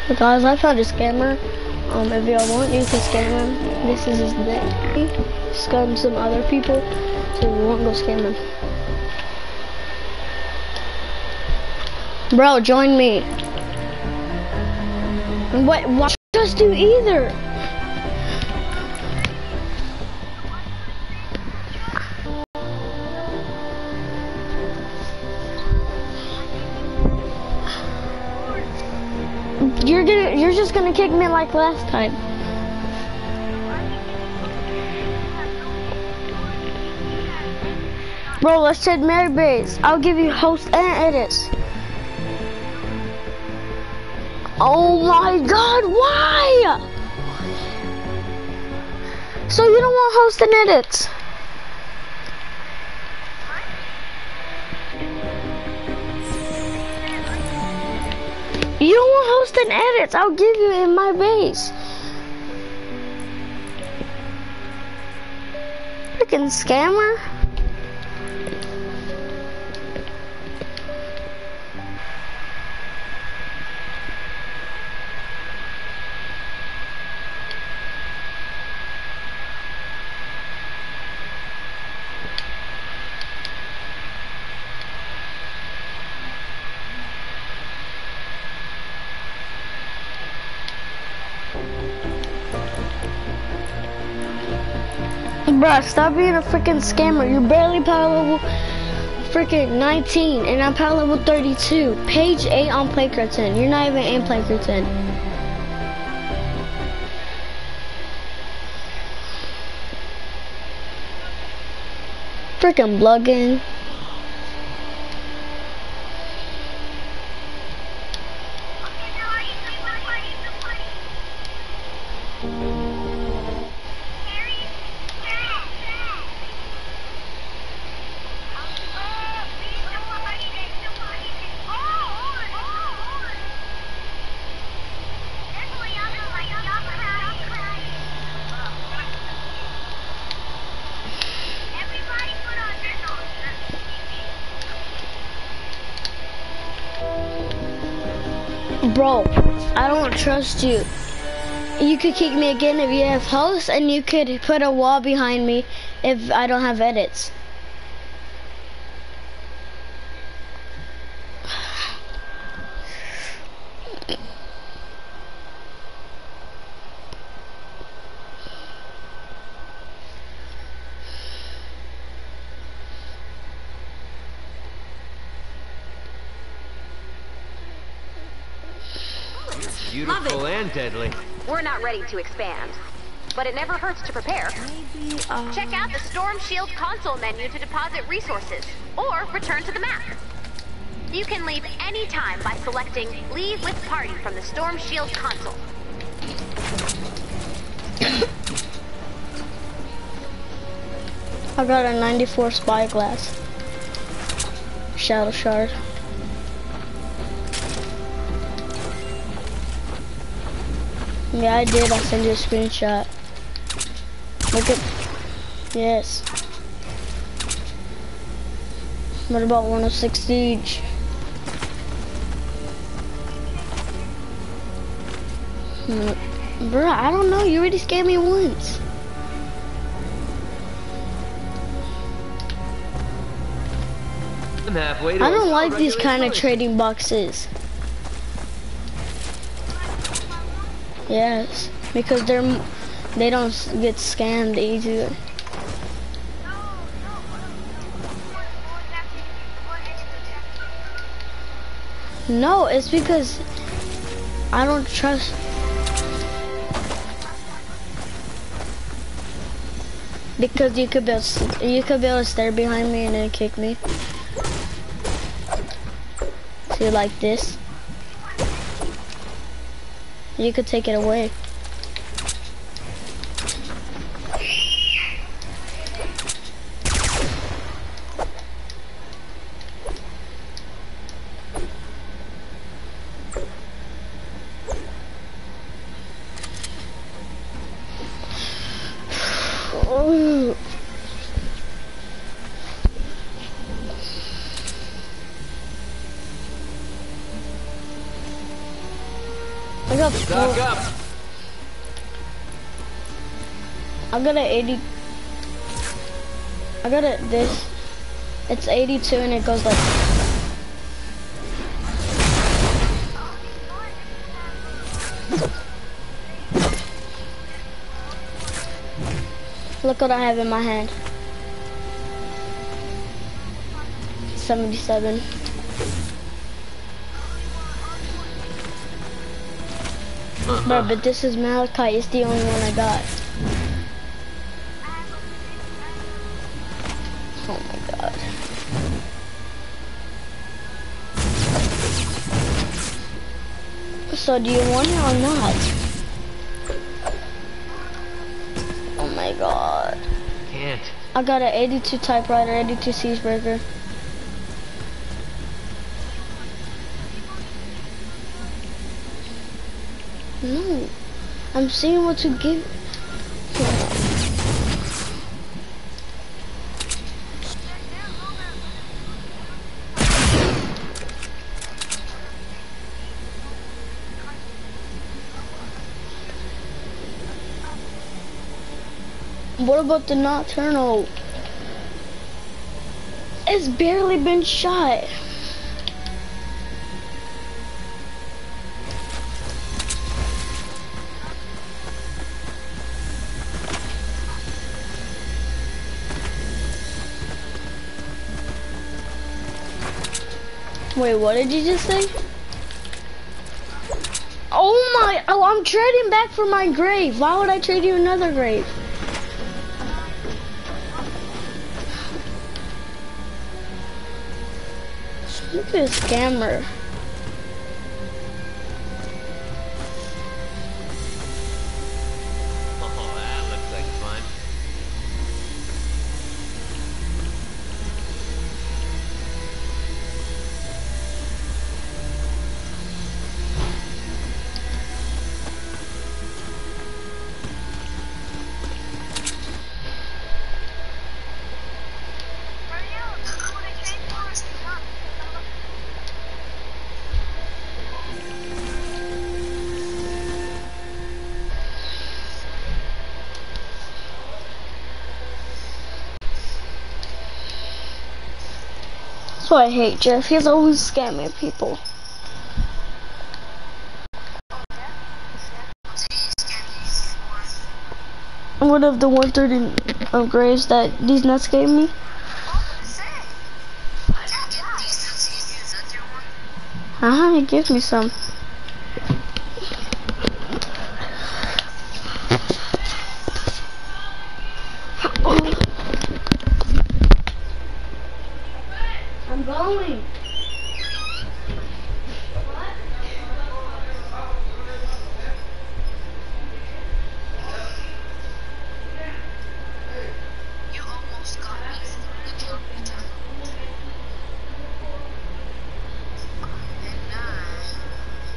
Guys, I found a scammer. If y'all want, you can scam him. This is his name. Scam some other people, so we won't go scam him. Bro, join me. What? Why just do either? You're just gonna kick me like last time. Bro, let's trade Mary Base. I'll give you host and edits. Oh my god, why? So you don't want host and edits? You don't want host and edits, I'll give you in my base. Freaking scammer. Bruh, stop being a freaking scammer. You're barely power level freaking 19 and I'm power level 32. Page 8 on Playcard 10. You're not even in Playcard 10. Freaking blogging. Bro, I don't trust you. You could kick me again if you have hosts, and you could put a wall behind me if I don't have edits. Beautiful and deadly. We're not ready to expand, but it never hurts to prepare. Maybe, Check out the Storm Shield console menu to deposit resources, or return to the map. You can leave any time by selecting Leave with Party from the Storm Shield console. I got a 94 spyglass. Shadow shard. Yeah, I did. I'll send you a screenshot. Look at... Yes. What about 106 Siege? Bruh, I don't know. You already scammed me once. I'm halfway to I don't like regular these kind of choice. trading boxes. Yes, because they don't get scammed easier. No, it's because I don't trust. Because you could be able to stare behind me and then kick me. See, like this. You could take it away. Oh. I got Stock up. I got a 80. I got a this. It's 82 and it goes like. Look what I have in my hand. 77. Bro, but this is Malachi. It's the only one I got. Oh my god. So do you want it or not? Oh my god. Can't. I got an 82 typewriter, 82 cheeseburger. No, I'm seeing what to give. What about the nocturnal? It's barely been shot. Wait, what did you just say? Oh my, oh, I'm trading back for my grave. Why would I trade you another grave? Stupid scammer. Oh, that looks like fun. That's why I hate Jeff. He's always scamming people. What of the 130 of graves that these nuts gave me? He gives me some. I'm going. You almost got me. Good job, Peter.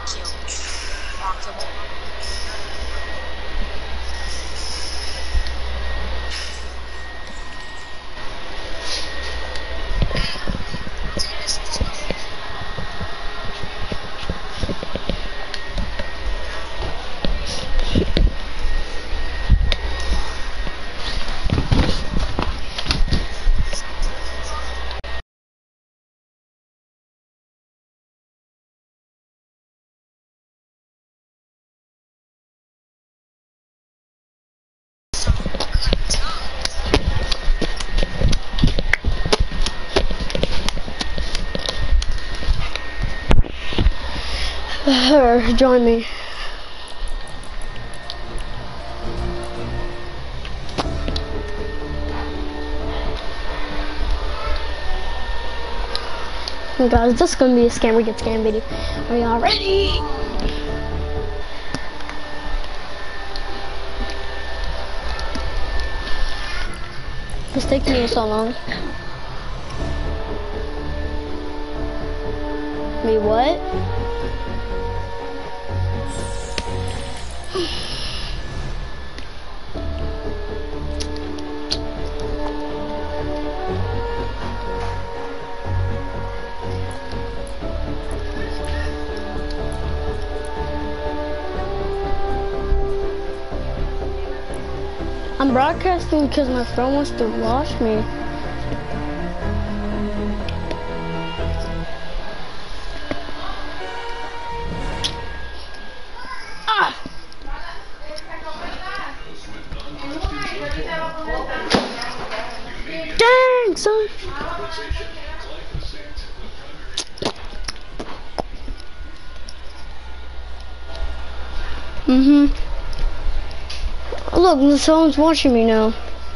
kill. Walkable. Join me. Oh guys, this is gonna be a scammer get scam video. Are y'all ready? It's taking me so long. Me what? I'm broadcasting because my friend wants to watch me. Ah! Dang, son! Look, someone's watching me now.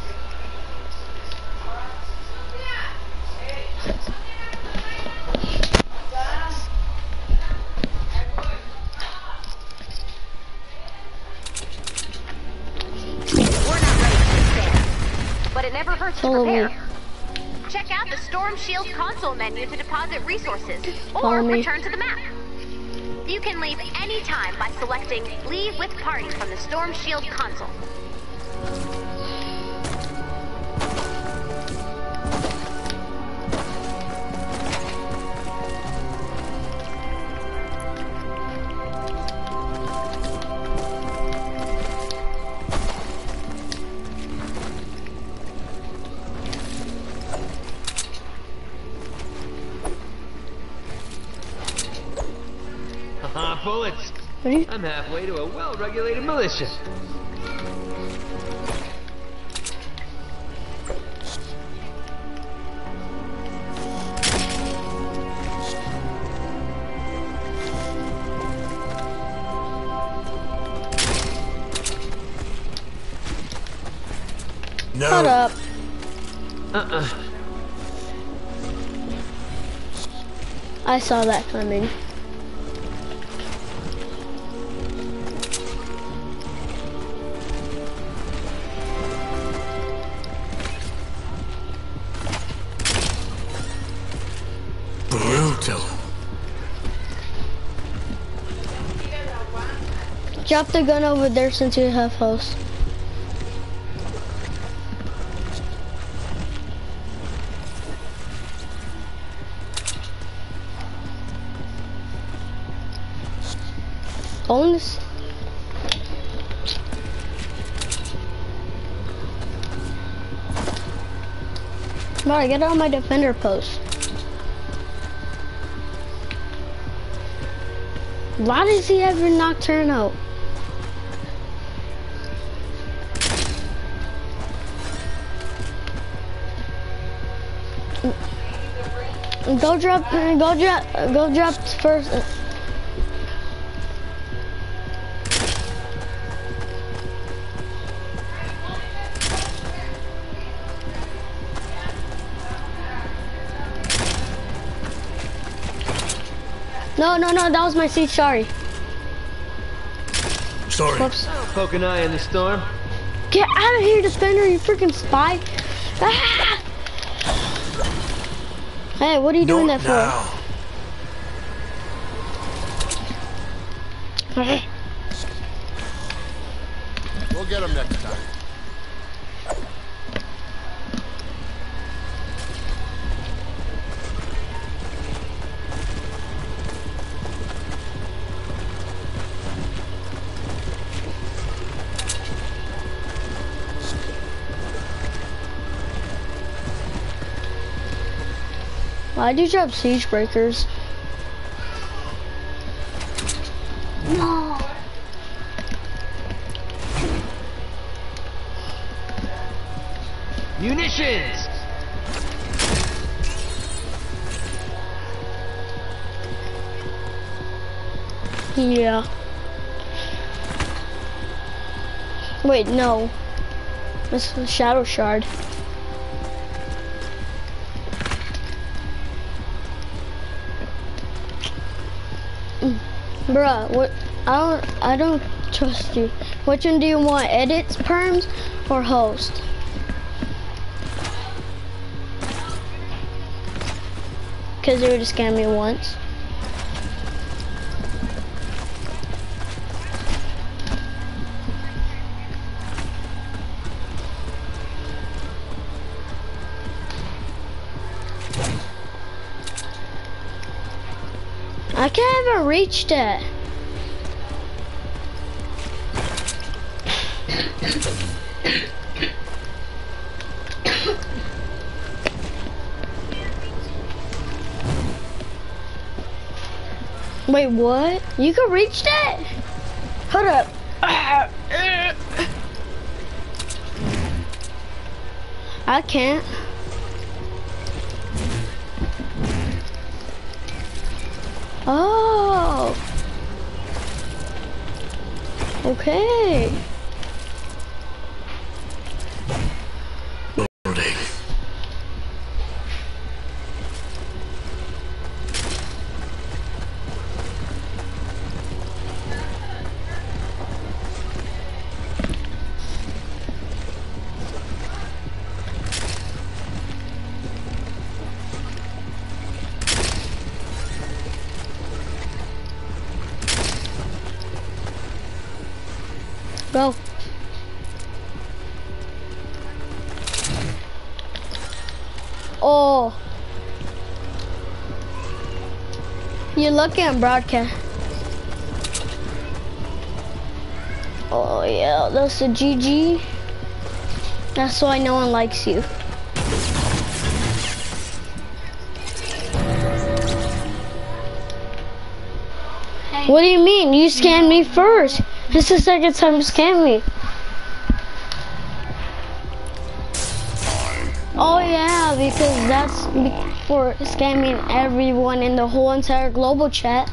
But it never hurts to prepare. Check out the Storm Shield console menu to deposit resources, or return to the map. You can leave any time by selecting Leave with Party from the Storm Shield console. Bullets. I'm halfway to a well-regulated militia. No. Shut up. I saw that coming. Brutal. Drop the gun over there since you have host. Bonus. Alright, get on my defender post. Why does he have your Nocturno? Go drop first. No, that was my seat, sorry. Sorry. Whoops. Poke an eye in the storm. Get out of here, defender, you freaking spy. Ah! Hey, what are you doing that for? We'll get him next time. Why'd you drop siege breakers? No. Munitions! Yeah. Wait, no. This is a shadow shard. Bruh, what? I don't trust you. Which one do you want? Edits, perms, or host? Cause they were just scamming me once. I can't even reach that. Wait, what? You can reach that? Hold up. I can't. Oh. Okay. Loading. Go. Oh. You're lucky I'm broadcast. Oh yeah, that's a GG. That's why no one likes you. Hey. What do you mean? You scanned me first. This is the second time you scammed me. Oh yeah, because that's for scamming everyone in the whole entire global chat.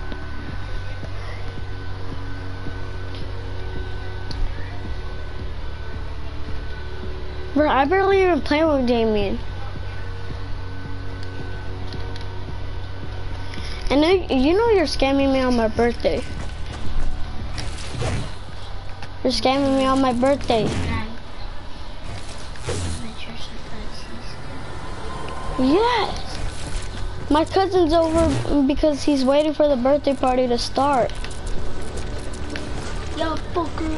Bro, I barely even play with Damien. And then, you know you're scamming me on my birthday. You're scamming me on my birthday. Yes. My cousin's over because he's waiting for the birthday party to start. Yo, fucker.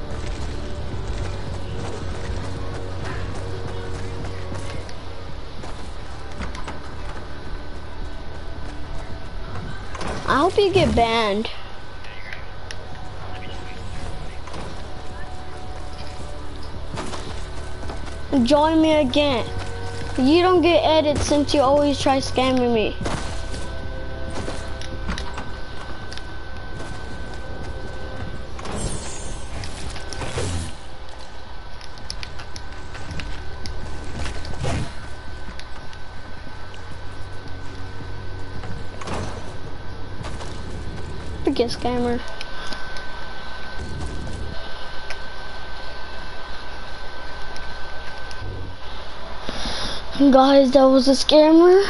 I hope you get banned. Join me again. You don't get edits since you always try scamming me. Forget scammer. Guys, that was a scammer.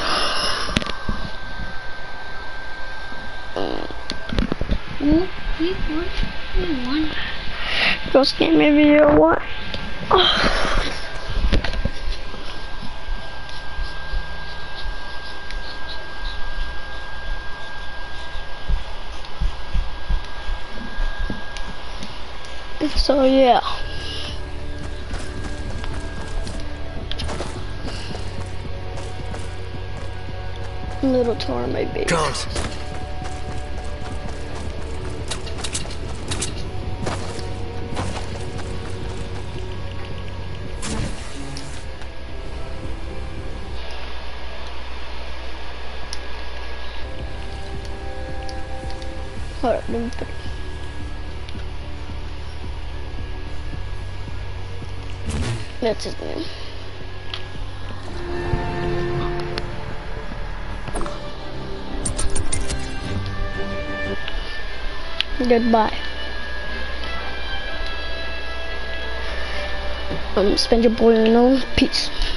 Go scam me video, what? So yeah. Little tour of my base. Guns. Hold up, let me put it. That's his name. Goodbye. Spend your boy, peace.